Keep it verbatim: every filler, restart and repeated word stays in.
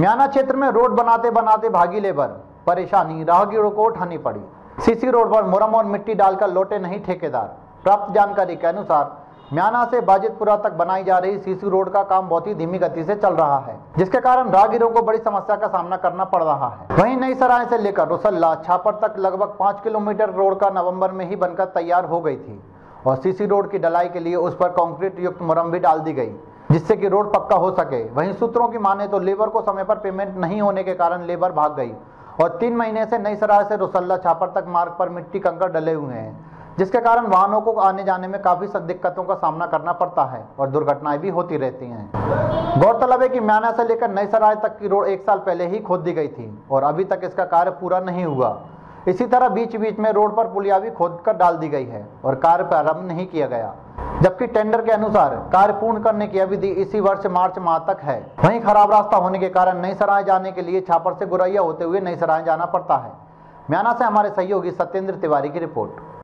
म्याना क्षेत्र में रोड बनाते बनाते भागी लेबर, परेशानी राहगीरों को उठानी पड़ी। सीसी रोड पर मुरम और मिट्टी डालकर लौटे नहीं ठेकेदार। प्राप्त जानकारी के अनुसार म्याना से बाजितपुरा तक बनाई जा रही सीसी रोड का काम बहुत ही धीमी गति से चल रहा है, जिसके कारण राहगीरों को बड़ी समस्या का सामना करना पड़ रहा है। वहीं नई सराय से लेकर रुसल्ला छापर तक लगभग पाँच किलोमीटर रोड का नवंबर में ही बनकर तैयार हो गई थी और सीसी रोड की ढलाई के लिए उस पर कंक्रीट युक्त मुरम भी डाल दी गई, जिससे कि रोड पक्का हो सके। वहीं सूत्रों की माने तो लेबर को समय पर पेमेंट नहीं होने के कारण लेबर भाग गई और तीन महीने से नई सराय से रुसल्ला छापर तक मार्ग पर मिट्टी कंकड़ डले हुए हैं, जिसके कारण वाहनों को आने जाने में काफी दिक्कतों का सामना करना पड़ता है और दुर्घटनाएं भी होती रहती हैं। गौरतलब है कि म्याना से लेकर नई सराय तक की रोड एक साल पहले ही खोद दी गई थी और अभी तक इसका कार्य पूरा नहीं हुआ। इसी तरह बीच बीच में रोड पर पुलिया भी खोद कर डाल दी गई है और कार्य प्रारंभ नहीं किया गया, जबकि टेंडर के अनुसार कार्य पूर्ण करने की अवधि इसी वर्ष मार्च माह तक है। वहीं खराब रास्ता होने के कारण नई सराय जाने के लिए छापर से गुरैया होते हुए नई सराय जाना पड़ता है। म्याना से हमारे सहयोगी सत्येंद्र तिवारी की रिपोर्ट।